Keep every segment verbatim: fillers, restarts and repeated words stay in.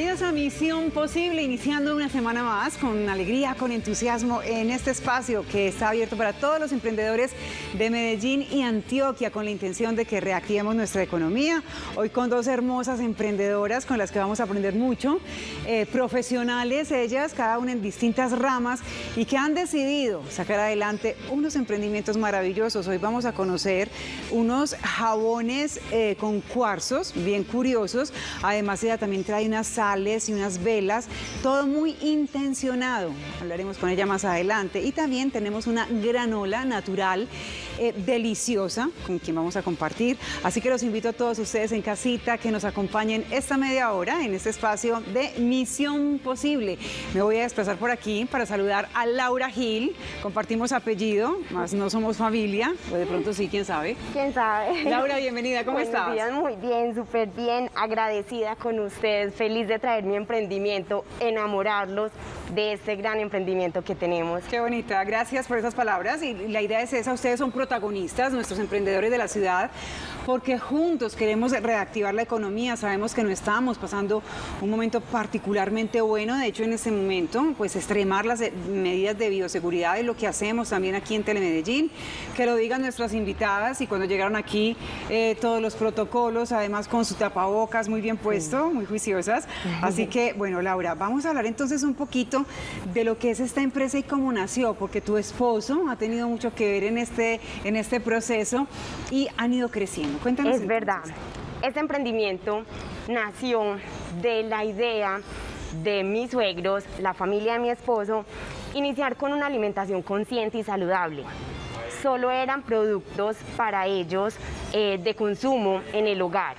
Bienvenidos a Misión Posible, iniciando una semana más con alegría, con entusiasmo en este espacio que está abierto para todos los emprendedores de Medellín y Antioquia con la intención de que reactivemos nuestra economía. Hoy con dos hermosas emprendedoras con las que vamos a aprender mucho, eh, profesionales ellas, cada una en distintas ramas y que han decidido sacar adelante unos emprendimientos maravillosos. Hoy vamos a conocer unos jabones eh, con cuarzos bien curiosos. Además ella también trae unas sales y unas velas, todo muy intencionado. Hablaremos con ella más adelante. Y también tenemos una granola natural eh, deliciosa con quien vamos a compartir. Así que los invito a todos ustedes en casita que nos acompañen esta media hora en este espacio de Misión Posible. Me voy a desplazar por aquí para saludar a Laura Gil. Compartimos apellido, más no somos familia, o de pronto sí, quién sabe. ¿Quién sabe? Laura, bienvenida, ¿cómo Buenos estás? días, muy bien, súper bien, agradecida con ustedes, feliz de traer mi emprendimiento, enamorarlos de este gran emprendimiento que tenemos. Qué bonita, gracias por esas palabras. Y la idea es esa, ustedes son protagonistas, nuestros emprendedores de la ciudad, porque juntos queremos reactivar la economía. Sabemos que no estamos pasando un momento particularmente bueno, de hecho en este momento, pues extremar las medidas de bioseguridad es lo que hacemos también aquí en Telemedellín, que lo digan nuestras invitadas y cuando llegaron aquí eh, todos los protocolos, además con su tapabocas muy bien puesto, sí, muy juiciosas. Así que, bueno, Laura, vamos a hablar entonces un poquito de lo que es esta empresa y cómo nació, porque tu esposo ha tenido mucho que ver en este, en este proceso y han ido creciendo. Cuéntanos. Es verdad, este emprendimiento nació de la idea de mis suegros, la familia de mi esposo, iniciar con una alimentación consciente y saludable. Solo eran productos para ellos eh, de consumo en el hogar.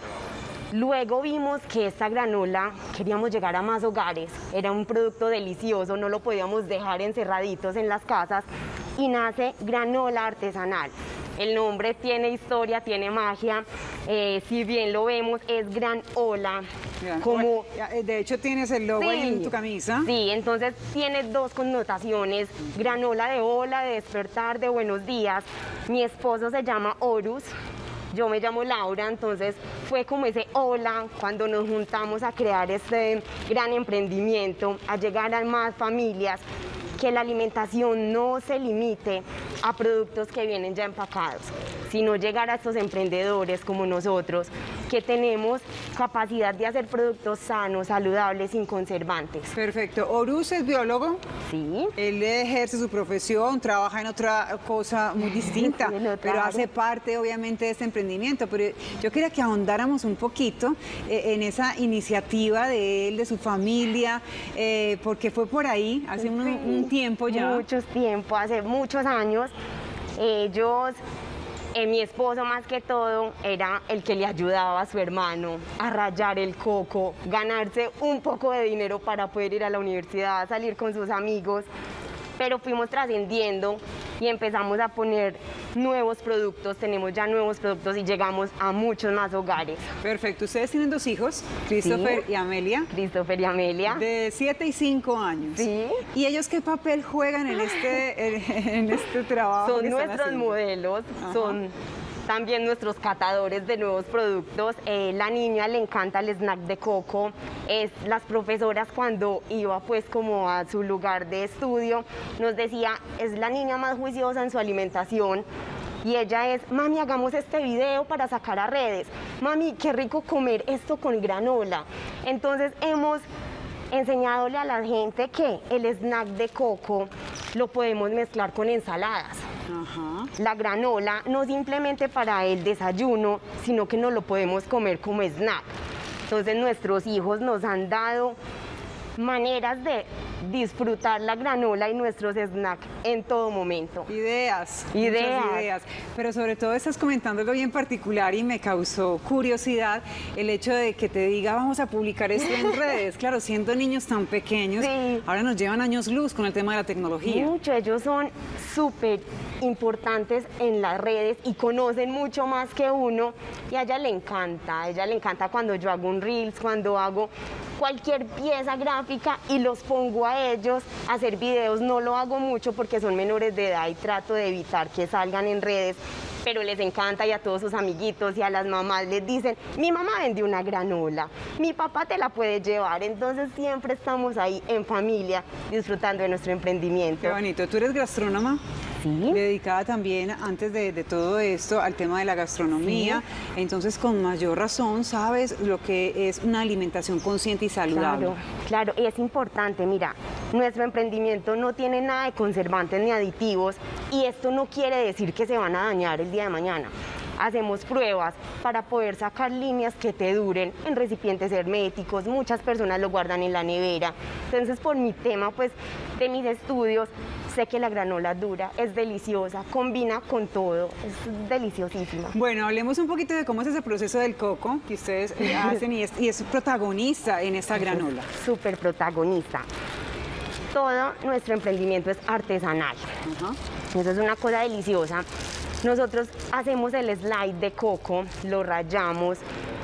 Luego vimos que esta granola, queríamos llegar a más hogares, era un producto delicioso, no lo podíamos dejar encerraditos en las casas y nace Granola Artesanal. El nombre tiene historia, tiene magia, eh, si bien lo vemos es gran ola. Como... De hecho tienes el logo, sí, ahí en tu camisa. Sí, entonces tiene dos connotaciones, granola de ola, de despertar, de buenos días. Mi esposo se llama Horus. Yo me llamo Laura, entonces fue como ese hola cuando nos juntamos a crear este gran emprendimiento, a llegar a más familias, que la alimentación no se limite a productos que vienen ya empacados, sino llegar a estos emprendedores como nosotros, que tenemos capacidad de hacer productos sanos, saludables, sin conservantes. Perfecto. Horus es biólogo. Sí. Él ejerce su profesión, trabaja en otra cosa muy distinta, sí, no, pero hace parte obviamente de este emprendimiento. Pero yo quería que ahondáramos un poquito eh, en esa iniciativa de él, de su familia, eh, porque fue por ahí, hace un, sí, un tiempo ya. Muchos tiempo, hace muchos años. Ellos... Eh, mi esposo más que todo era el que le ayudaba a su hermano a rallar el coco, ganarse un poco de dinero para poder ir a la universidad, salir con sus amigos, pero fuimos trascendiendo y empezamos a poner nuevos productos, tenemos ya nuevos productos y llegamos a muchos más hogares. Perfecto, ustedes tienen dos hijos, Christopher, sí, y Amelia. Christopher y Amelia. De siete y cinco años. Sí. ¿Y ellos qué papel juegan en este, en, en este trabajo? Son nuestros modelos, ajá, son también nuestros catadores de nuevos productos. Eh, la niña le encanta el snack de coco. Es, las profesoras cuando iba pues como a su lugar de estudio nos decía, es la niña más juiciosa en su alimentación. Y ella es, mami, hagamos este video para sacar a redes. Mami, qué rico comer esto con granola. Entonces hemos enseñadole a la gente que el snack de coco lo podemos mezclar con ensaladas. Ajá. La granola no simplemente para el desayuno, sino que no lo podemos comer como snack. Entonces nuestros hijos nos han dado maneras de disfrutar la granola y nuestros snacks en todo momento. Ideas, ideas. ideas. Pero sobre todo estás comentando algo bien particular y me causó curiosidad el hecho de que te diga vamos a publicar esto en redes. Claro, siendo niños tan pequeños, sí, ahora nos llevan años luz con el tema de la tecnología. Mucho, ellos son súper importantes en las redes y conocen mucho más que uno y a ella le encanta, a ella le encanta cuando yo hago un Reels, cuando hago cualquier pieza gráfica y los pongo a ellos a hacer videos. No lo hago mucho porque son menores de edad y trato de evitar que salgan en redes, pero les encanta y a todos sus amiguitos y a las mamás les dicen, mi mamá vende una granola, mi papá te la puede llevar, entonces siempre estamos ahí en familia disfrutando de nuestro emprendimiento. Qué bonito. ¿Tú eres gastrónoma? Sí. Dedicada también, antes de, de todo esto, al tema de la gastronomía. Sí. Entonces, con mayor razón, sabes lo que es una alimentación consciente y saludable. Claro, claro, y es importante, mira, nuestro emprendimiento no tiene nada de conservantes ni aditivos y esto no quiere decir que se van a dañar el día de mañana. Hacemos pruebas para poder sacar líneas que te duren en recipientes herméticos, muchas personas lo guardan en la nevera. Entonces, por mi tema, pues, de mis estudios, sé que la granola dura, es deliciosa, combina con todo, es deliciosísima. Bueno, hablemos un poquito de cómo es ese proceso del coco que ustedes hacen y es, y es protagonista en esta granola. Súper protagonista. Todo nuestro emprendimiento es artesanal. Uh-huh. Eso es una cosa deliciosa. Nosotros hacemos el slide de coco, lo rallamos,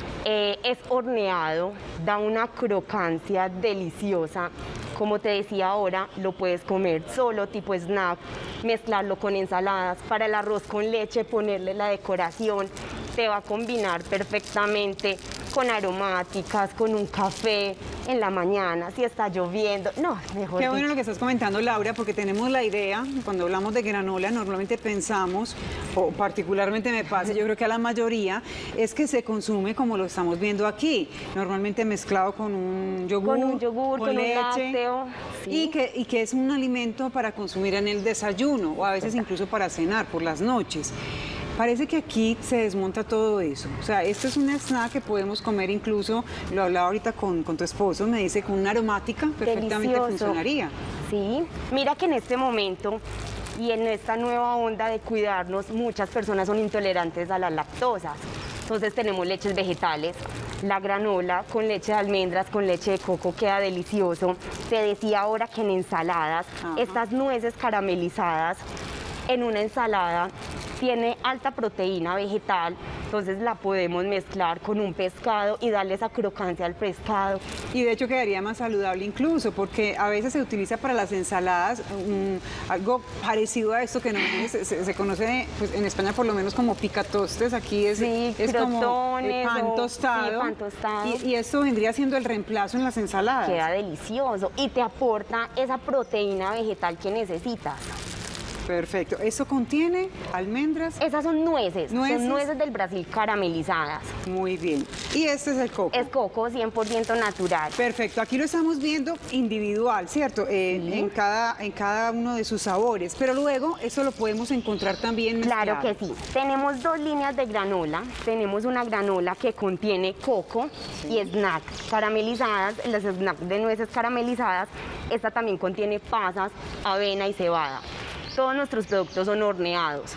eh, es horneado, da una crocancia deliciosa. Como te decía ahora, lo puedes comer solo, tipo snack, mezclarlo con ensaladas, para el arroz con leche, ponerle la decoración, te va a combinar perfectamente con aromáticas, con un café en la mañana, si está lloviendo, no, mejor Qué bueno dicho. lo que estás comentando, Laura, porque tenemos la idea, cuando hablamos de granola, normalmente pensamos, o particularmente me pasa, yo creo que a la mayoría, es que se consume como lo estamos viendo aquí, normalmente mezclado con un yogur, con, un yogur, con, con leche, un lácteo, sí. y, que, y que es un alimento para consumir en el desayuno, o a veces incluso para cenar por las noches. Parece que aquí se desmonta todo eso. O sea, esto es un snack que podemos comer incluso, lo hablaba ahorita con, con tu esposo, me dice con una aromática perfectamente Delicioso. funcionaría. Sí, mira que en este momento y en esta nueva onda de cuidarnos, muchas personas son intolerantes a las lactosas. Entonces tenemos leches vegetales, la granola con leche de almendras, con leche de coco, queda delicioso. Te decía ahora que en ensaladas, Ajá. estas nueces caramelizadas, en una ensalada tiene alta proteína vegetal, entonces la podemos mezclar con un pescado y darle esa crocancia al pescado. Y de hecho quedaría más saludable incluso, porque a veces se utiliza para las ensaladas um, algo parecido a esto que no, se, se, se conoce pues, en España por lo menos como picatostes, aquí es, sí, es como eh, pan, o, tostado, sí, pan tostado. Y, y esto vendría siendo el reemplazo en las ensaladas. Queda delicioso y te aporta esa proteína vegetal que necesitas. Perfecto. ¿Eso contiene almendras? Esas son nueces, nueces, son nueces del Brasil caramelizadas. Muy bien. ¿Y este es el coco? Es coco cien por ciento natural. Perfecto. Aquí lo estamos viendo individual, ¿cierto? Eh, sí. en, cada, en cada uno de sus sabores. Pero luego eso lo podemos encontrar también mezclado. Claro que sí. Tenemos dos líneas de granola. Tenemos una granola que contiene coco sí. y snack caramelizadas, las snacks de nueces caramelizadas. Esta también contiene pasas, avena y cebada. Todos nuestros productos son horneados,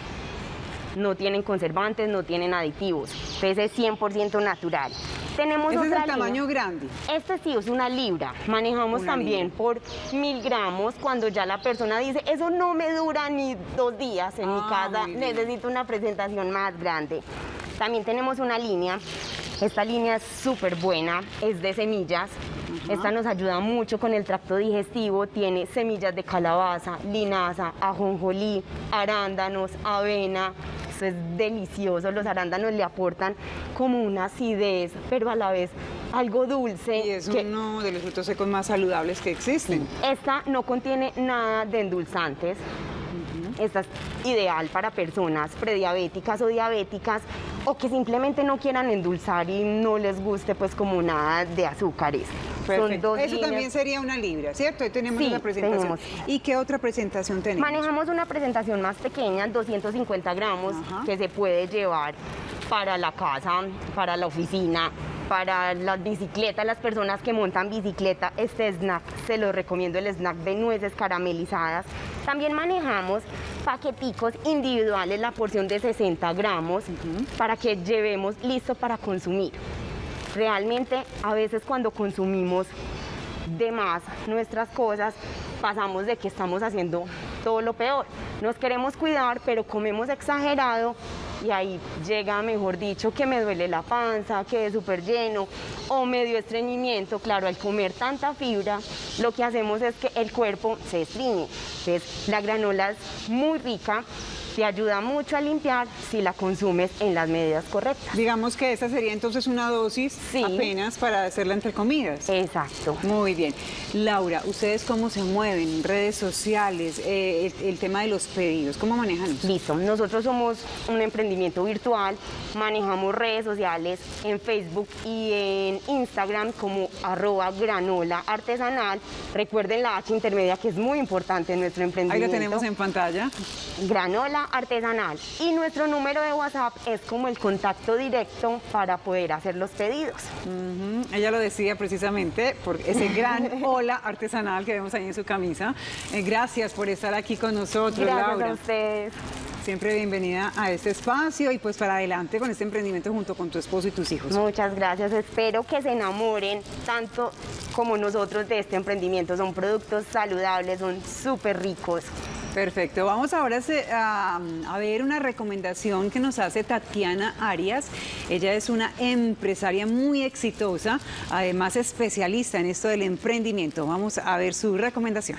no tienen conservantes, no tienen aditivos, entonces es cien por ciento natural. Tenemos ¿Ese otra es el tamaño línea. grande? Este sí es una libra, manejamos una también libra. por mil gramos, cuando ya la persona dice, eso no me dura ni dos días en ah, mi casa, necesito una presentación más grande. También tenemos una línea, esta línea es súper buena, es de semillas. Uh-huh. Esta nos ayuda mucho con el tracto digestivo, tiene semillas de calabaza, linaza, ajonjolí, arándanos, avena. Eso es delicioso, los arándanos le aportan como una acidez, pero a la vez algo dulce. Y es que... uno de los frutos secos más saludables que existen. Esta no contiene nada de endulzantes. Esta es ideal para personas prediabéticas o diabéticas o que simplemente no quieran endulzar y no les guste pues como nada de azúcares. Son dos Eso líneas. También sería una libra, ¿cierto? Ahí tenemos sí, una presentación. Tenemos. ¿Y qué otra presentación tenemos? Manejamos una presentación más pequeña, doscientos cincuenta gramos, Ajá. que se puede llevar para la casa, para la oficina, para las bicicletas, las personas que montan bicicleta. Este snack, se lo recomiendo, el snack de nueces caramelizadas. También manejamos paqueticos individuales, la porción de sesenta gramos, uh-huh. para que llevemos listo para consumir. Realmente, a veces cuando consumimos de más nuestras cosas, pasamos de que estamos haciendo todo lo peor. Nos queremos cuidar, pero comemos exagerado y ahí llega, mejor dicho, que me duele la panza, quedé súper lleno o me dio estreñimiento. Claro, al comer tanta fibra, lo que hacemos es que el cuerpo se estreñe. Entonces, la granola es muy rica, te ayuda mucho a limpiar si la consumes en las medidas correctas. Digamos que esta sería entonces una dosis sí. apenas para hacerla entre comidas. Exacto. Muy bien. Laura, ¿ustedes cómo se mueven? Redes sociales, eh, el, el tema de los pedidos, ¿cómo manejan eso? Listo, nosotros somos un emprendimiento virtual, manejamos redes sociales en Facebook y en Instagram como arroba granola artesanal. Recuerden la H intermedia que es muy importante en nuestro emprendimiento. Ahí lo tenemos en pantalla. Granola artesanal. Y nuestro número de WhatsApp es como el contacto directo para poder hacer los pedidos. Uh-huh. Ella lo decía precisamente por ese gran hola artesanal que vemos ahí en su camisa. Eh, gracias por estar aquí con nosotros, gracias Laura. Gracias a ustedes. Siempre bienvenida a este espacio y pues para adelante con este emprendimiento junto con tu esposo y tus hijos. Muchas gracias, espero que se enamoren tanto como nosotros de este emprendimiento. Son productos saludables, son súper ricos. Perfecto, vamos ahora a, a ver una recomendación que nos hace Tatiana Arias. Ella es una empresaria muy exitosa, además especialista en esto del emprendimiento. Vamos a ver su recomendación.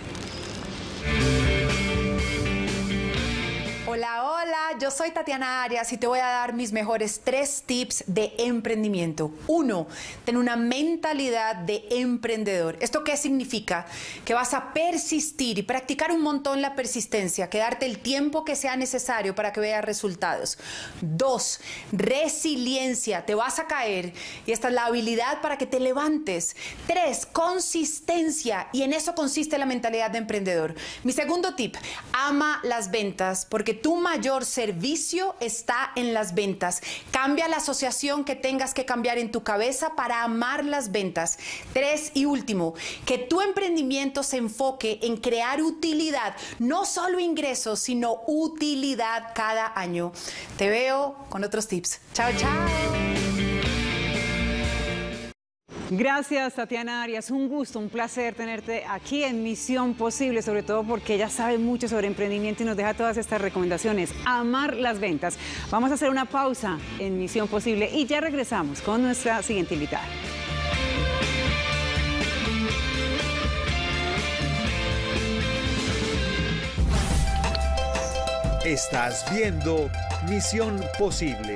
Hola, hola, yo soy Tatiana Arias y te voy a dar mis mejores tres tips de emprendimiento. Uno, ten una mentalidad de emprendedor. ¿Esto qué significa? Que vas a persistir y practicar un montón la persistencia, que darte el tiempo que sea necesario para que veas resultados. Dos, resiliencia, te vas a caer y esta es la habilidad para que te levantes. Tres, consistencia y en eso consiste la mentalidad de emprendedor. Mi segundo tip, ama las ventas porque tu mayor servicio está en las ventas. Cambia la asociación que tengas que cambiar en tu cabeza para amar las ventas. Tres y último, que tu emprendimiento se enfoque en crear utilidad, no solo ingresos, sino utilidad cada año. Te veo con otros tips. Chao, chao. Gracias, Tatiana Arias. Un gusto, un placer tenerte aquí en Misión Posible, sobre todo porque ella sabe mucho sobre emprendimiento y nos deja todas estas recomendaciones. Amar las ventas. Vamos a hacer una pausa en Misión Posible y ya regresamos con nuestra siguiente invitada. Estás viendo Misión Posible.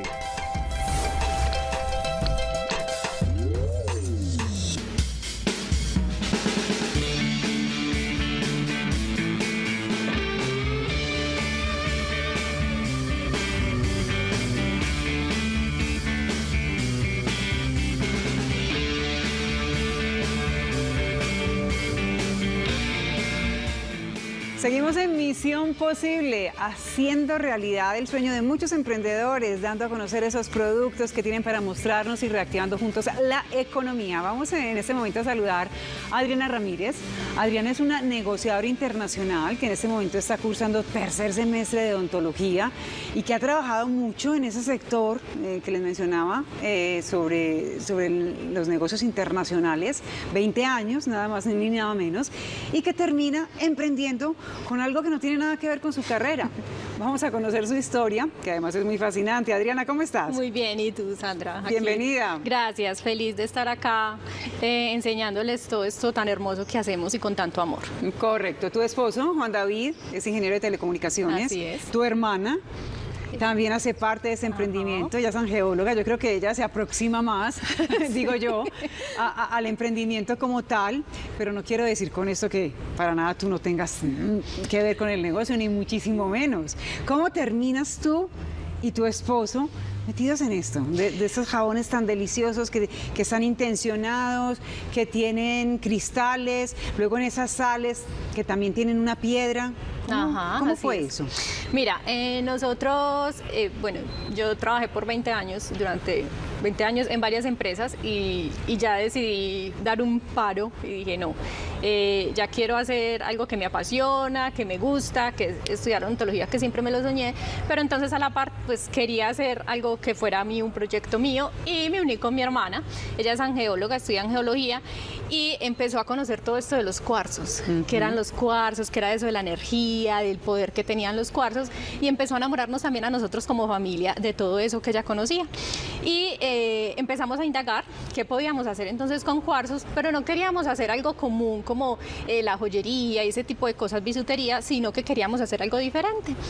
Seguimos en Misión Posible, haciendo realidad el sueño de muchos emprendedores, dando a conocer esos productos que tienen para mostrarnos y reactivando juntos la economía. Vamos en este momento a saludar a Adriana Ramírez. Adriana es una negociadora internacional que en este momento está cursando tercer semestre de odontología y que ha trabajado mucho en ese sector eh, que les mencionaba eh, sobre, sobre el, los negocios internacionales, veinte años, nada más ni nada menos, y que termina emprendiendo con algo que no tiene nada que ver con su carrera. Vamos a conocer su historia, que además es muy fascinante. Adriana, ¿cómo estás? Muy bien, ¿y tú, Sandra? Aquí. Bienvenida. Gracias, feliz de estar acá eh, enseñándoles todo esto tan hermoso que hacemos y con tanto amor. Correcto. Tu esposo, Juan David, es ingeniero de telecomunicaciones. Así es. Tu hermana también hace parte de ese emprendimiento. Ella es geóloga, yo creo que ella se aproxima más, digo yo, a, a, al emprendimiento como tal, pero no quiero decir con esto que para nada tú no tengas que ver con el negocio, ni muchísimo menos. ¿Cómo terminas tú y tu esposo metidos en esto, de, de esos jabones tan deliciosos que, que están intencionados, que tienen cristales, luego en esas sales que también tienen una piedra? ¿Cómo, Ajá, ¿cómo así fue es. eso? Mira, eh, nosotros, eh, bueno, yo trabajé por veinte años, durante veinte años en varias empresas y, y ya decidí dar un paro y dije no, eh, ya quiero hacer algo que me apasiona, que me gusta, que es estudiar odontología, que siempre me lo soñé, pero entonces a la par pues quería hacer algo que fuera a mí un proyecto mío y me uní con mi hermana, ella es angeóloga, estudia angeología y empezó a conocer todo esto de los cuarzos, uh-huh. que eran los cuarzos, que era eso de la energía, del poder que tenían los cuarzos y empezó a enamorarnos también a nosotros como familia de todo eso que ella conocía y eh, empezamos a indagar qué podíamos hacer entonces con cuarzos, pero no queríamos hacer algo común como eh, la joyería y ese tipo de cosas, bisutería, sino que queríamos hacer algo diferente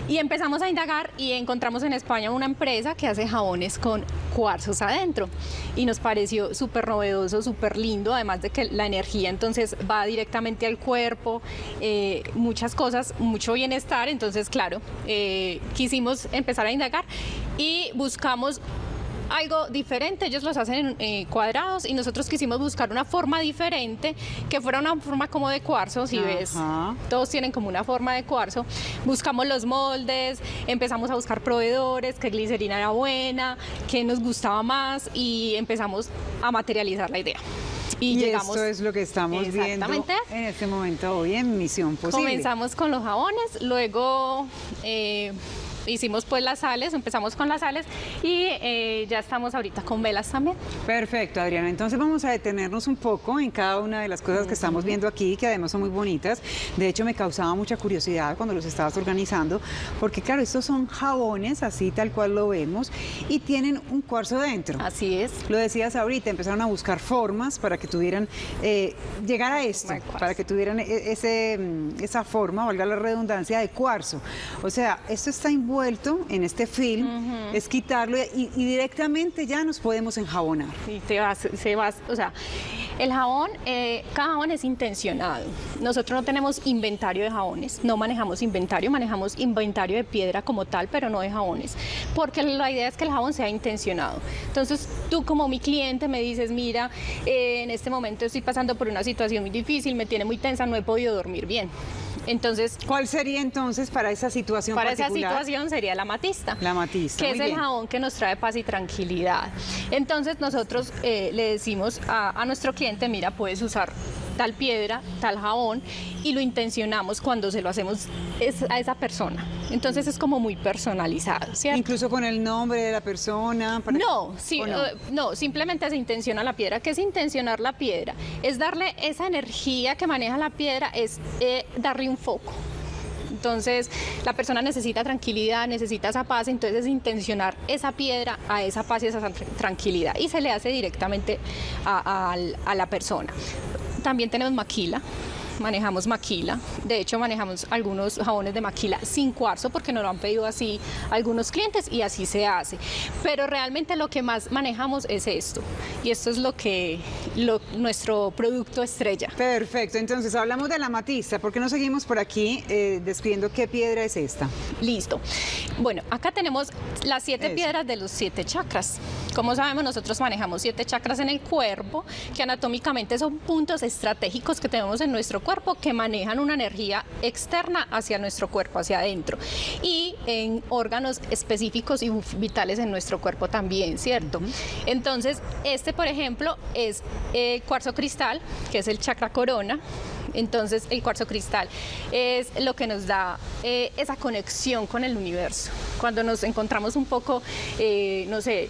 Y empezamos a indagar y encontramos en España una empresa que hace jabones con cuarzos adentro. Y nos pareció súper novedoso, súper lindo, además de que la energía entonces va directamente al cuerpo, eh, muchas cosas, mucho bienestar. Entonces, claro, eh, quisimos empezar a indagar y buscamos algo diferente. Ellos los hacen en eh, cuadrados y nosotros quisimos buscar una forma diferente, que fuera una forma como de cuarzo. Si ves, todos tienen como una forma de cuarzo. Buscamos los moldes, empezamos a buscar proveedores, qué glicerina era buena, qué nos gustaba más, y empezamos a materializar la idea. Y, y llegamos, esto es lo que estamos viendo en este momento hoy en Misión Posible. Comenzamos con los jabones, luego eh, hicimos pues las sales, empezamos con las sales y eh, ya estamos ahorita con velas también. Perfecto, Adriana. Entonces vamos a detenernos un poco en cada una de las cosas que estamos viendo aquí, que además son muy bonitas. De hecho, me causaba mucha curiosidad cuando los estabas organizando, porque claro, estos son jabones, así tal cual lo vemos, y tienen un cuarzo dentro. Así es. Lo decías ahorita, empezaron a buscar formas para que tuvieran, eh, llegar a esto, para que tuvieran ese, esa forma, valga la redundancia, de cuarzo. O sea, esto está envuelto en este film, uh-huh. es quitarlo y, y directamente ya nos podemos enjabonar. Y te vas, se vas, o sea, el jabón, eh, cada jabón es intencionado. Nosotros no tenemos inventario de jabones, no manejamos inventario, manejamos inventario de piedra como tal, pero no de jabones, porque la idea es que el jabón sea intencionado. Entonces, tú como mi cliente me dices, mira, eh, en este momento estoy pasando por una situación muy difícil, me tiene muy tensa, no he podido dormir bien. Entonces, ¿cuál sería entonces para esa situación para particular? Para esa situación sería la amatista. La amatista, que muy es el bien. jabón que nos trae paz y tranquilidad. Entonces nosotros eh, le decimos a, a nuestro cliente, mira, puedes usar tal piedra, tal jabón, y lo intencionamos cuando se lo hacemos a esa persona. Entonces es como muy personalizado, ¿cierto? Incluso con el nombre de la persona. Para... No, sí, no? Uh, no, simplemente se intenciona la piedra. ¿Qué es intencionar la piedra? Es darle esa energía que maneja la piedra, es eh, darle un foco. Entonces, la persona necesita tranquilidad, necesita esa paz, entonces es intencionar esa piedra a esa paz y a esa tranquilidad, y se le hace directamente a, a, a la persona. También tenemos maquila. Manejamos maquila, de hecho manejamos algunos jabones de maquila sin cuarzo porque nos lo han pedido así algunos clientes y así se hace, pero realmente lo que más manejamos es esto, y esto es lo que lo, nuestro producto estrella. Perfecto, entonces hablamos de la amatista, ¿por qué no seguimos por aquí eh, describiendo qué piedra es esta? Listo, bueno, acá tenemos las siete Eso. piedras de los siete chakras. Como sabemos, nosotros manejamos siete chakras en el cuerpo, que anatómicamente son puntos estratégicos que tenemos en nuestro cuerpo que manejan una energía externa hacia nuestro cuerpo, hacia adentro, y en órganos específicos y vitales en nuestro cuerpo también, ¿cierto? Uh-huh. Entonces, este, por ejemplo, es el cuarzo cristal, que es el chakra corona. Entonces, el cuarzo cristal es lo que nos da eh, esa conexión con el universo. Cuando nos encontramos un poco, eh, no sé,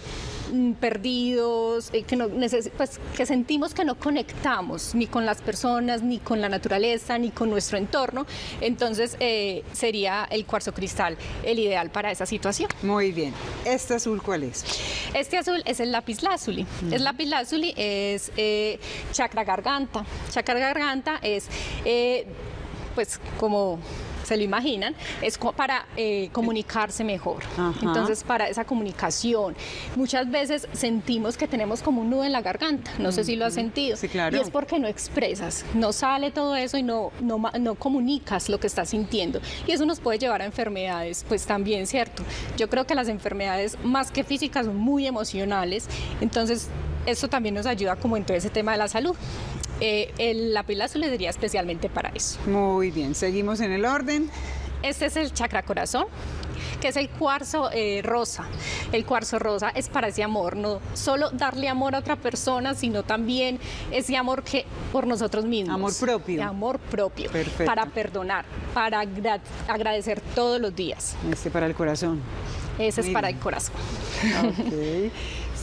perdidos, eh, que, no pues, que sentimos que no conectamos ni con las personas, ni con la naturaleza, ni con nuestro entorno, entonces eh, sería el cuarzo cristal el ideal para esa situación. Muy bien. ¿Este azul cuál es? Este azul es el lapislázuli. Mm. El lapislázuli es eh, chakra garganta. Chakra garganta es, eh, pues, como se lo imaginan, es para eh, comunicarse mejor. Ajá. Entonces, para esa comunicación. Muchas veces sentimos que tenemos como un nudo en la garganta, no sé si lo has sentido. Sí, claro. Y es porque no expresas, no sale todo eso y no, no, no comunicas lo que estás sintiendo. Y eso nos puede llevar a enfermedades, pues también, ¿cierto? Yo creo que las enfermedades, más que físicas, son muy emocionales. Entonces, eso también nos ayuda como en todo ese tema de la salud. Eh, el lapislázuli sería especialmente para eso. Muy bien, seguimos en el orden. Este es el chakra corazón, que es el cuarzo eh, rosa. El cuarzo rosa es para ese amor, no solo darle amor a otra persona, sino también ese amor que por nosotros mismos. Amor propio. Amor propio. Perfecto. Para perdonar, para agra agradecer todos los días. Este para el corazón. Ese Muy es para bien. el corazón. Okay.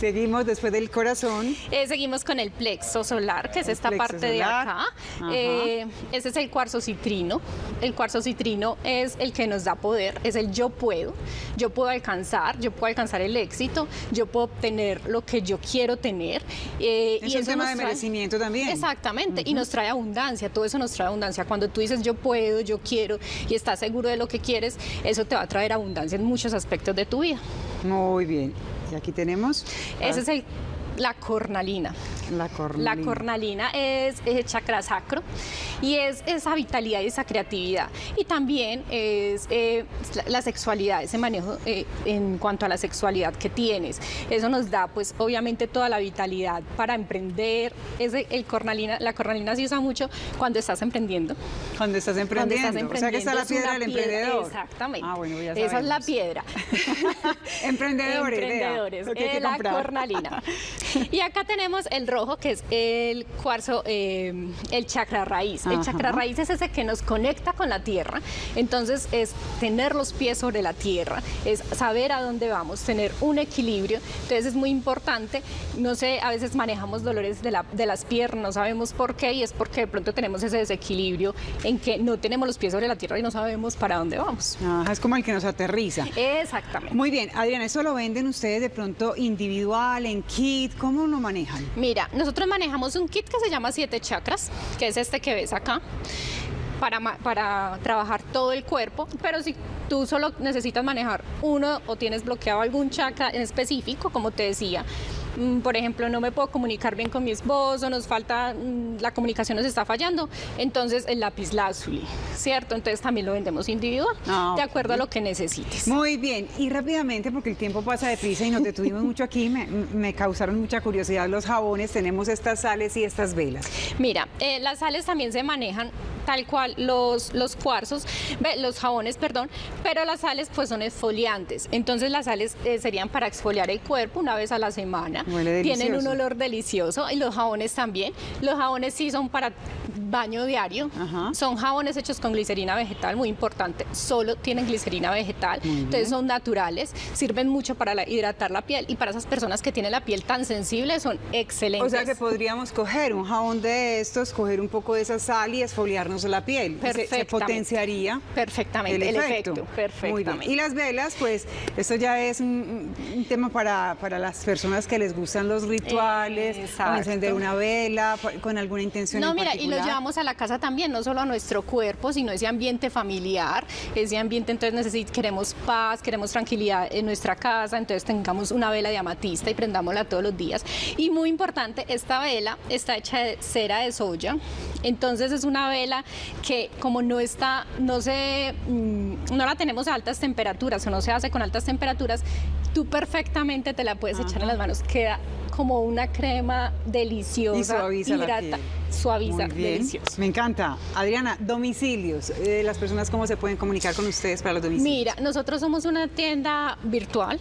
Seguimos después del corazón. Eh, seguimos con el plexo solar, que es El esta plexo parte de solar. acá. Ajá. Eh, ese es el cuarzo citrino. El cuarzo citrino es el que nos da poder, es el yo puedo. Yo puedo alcanzar, yo puedo alcanzar el éxito, yo puedo obtener lo que yo quiero tener. Eh, Es y un eso tema nos de trae- merecimiento también. Exactamente, y nos trae abundancia, todo eso nos trae abundancia. Cuando tú dices yo puedo, yo quiero y estás seguro de lo que quieres, eso te va a traer abundancia en muchos aspectos de tu vida. Muy bien. Y aquí tenemos Ese es el, la cornalina. la cornalina. La cornalina es, es el chakra sacro y es esa vitalidad y esa creatividad. Y también es eh, la, la sexualidad, ese manejo eh, en cuanto a la sexualidad que tienes. Eso nos da, pues, obviamente toda la vitalidad para emprender. Es el, el cornalina, la cornalina se usa mucho cuando estás emprendiendo. Cuando estás Cuando emprendiendo. estás O sea que está la emprendiendo, piedra es del una piedra, emprendedor. Exactamente. Ah, bueno, ya Esa es la sabemos. piedra. Emprendedores. vea, Emprendedores, lo que hay que eh, la comprar. cornalina. Y acá tenemos el rojo, que es el cuarzo, eh, el chakra raíz. El Ajá. chakra raíz es ese que nos conecta con la tierra. Entonces es tener los pies sobre la tierra, es saber a dónde vamos, tener un equilibrio. Entonces es muy importante. No sé, a veces manejamos dolores de, la, de las piernas, no sabemos por qué, y es porque de pronto tenemos ese desequilibrio en que no tenemos los pies sobre la tierra y no sabemos para dónde vamos. Ajá, es como el que nos aterriza. Exactamente. Muy bien, Adriana, ¿eso lo venden ustedes de pronto individual, en kit? ¿Cómo lo manejan? Mira, nosotros manejamos un kit que se llama Siete Chakras, que es este que ves acá, para, ma- para trabajar todo el cuerpo, pero si tú solo necesitas manejar uno o tienes bloqueado algún chakra en específico, como te decía, mm, por ejemplo, no me puedo comunicar bien con mi esposo, nos falta, mm, la comunicación nos está fallando, entonces el lápiz lazuli, ¿cierto? Entonces también lo vendemos individual, Ah, de ok. acuerdo a lo que necesites. Muy bien, y rápidamente, porque el tiempo pasa deprisa y nos detuvimos mucho aquí, me, me causaron mucha curiosidad los jabones, tenemos estas sales y estas velas. Mira, eh, las sales también se manejan tal cual los, los cuarzos, ve, los jabones, perdón, pero las sales pues son exfoliantes. Entonces las sales eh, serían para exfoliar el cuerpo una vez a la semana. Huele Tienen un delicioso. olor delicioso y los jabones también. Los jabones sí son para baño diario. Ajá. Son jabones hechos con glicerina vegetal, muy importante. Solo tienen glicerina vegetal, entonces son naturales, sirven mucho para la- hidratar la piel y para esas personas que tienen la piel tan sensible son excelentes. O sea que podríamos coger un jabón de estos, coger un poco de esa sal y exfoliarnos la piel. Se- Se, Perfectamente. potenciaría Perfectamente, el el efecto. efecto, Muy perfectamente. bien. Y las velas, pues, esto ya es un, un tema para, para las personas que les gustan los rituales, o Exacto. encender una vela pa- con alguna intención No, en mira, y particular. lo llevamos a la casa también, no solo a nuestro cuerpo, sino ese ambiente familiar, ese ambiente, entonces necesit queremos paz, queremos tranquilidad en nuestra casa, entonces tengamos una vela de amatista y prendámosla todos los días. Y muy importante, esta vela está hecha de cera de soya, entonces es una vela que como no está, no se, mm, no la tenemos a altas temperaturas o no se hace con altas temperaturas, tú perfectamente te la puedes echar en las manos, queda como una crema deliciosa, Y suaviza la hidrata, piel. suaviza, Muy bien. delicioso. Me encanta. Adriana, domicilios. Eh, las personas, ¿cómo se pueden comunicar con ustedes para los domicilios? Mira, nosotros somos una tienda virtual.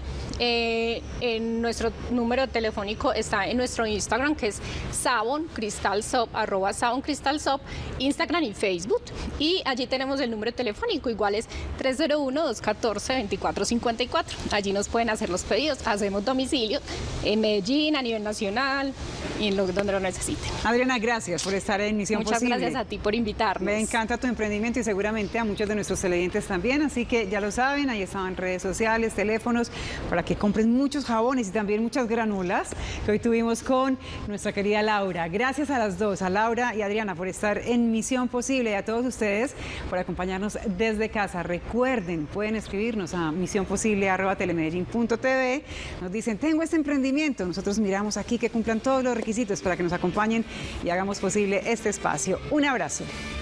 Eh, en nuestro número telefónico está en nuestro Instagram, que es Savon Crystal Shop, arroba Savon Crystal Shop, Instagram y Facebook. Y allí tenemos el número telefónico, igual es tres cero uno, dos uno cuatro, dos cuatro cinco cuatro. Allí nos pueden hacer los pedidos. Hacemos domicilio en Medellín, a nivel nacional y en lo, donde lo necesiten. Adriana, gracias por estar en Misión Muchas Posible. gracias a ti por invitarnos. Me encanta tu emprendimiento y seguramente a muchos de nuestros televidentes también, así que ya lo saben, ahí estaban redes sociales, teléfonos, para que compren muchos jabones y también muchas granulas que hoy tuvimos con nuestra querida Laura. Gracias a las dos, a Laura y Adriana, por estar en Misión Posible y a todos ustedes por acompañarnos desde casa. Recuerden, pueden escribirnos a misión posible arroba telemedellín punto t v. Nos dicen, tengo este emprendimiento. Nosotros miramos aquí que cumplan todos los requisitos para que nos acompañen y hagamos posible este espacio. Un abrazo.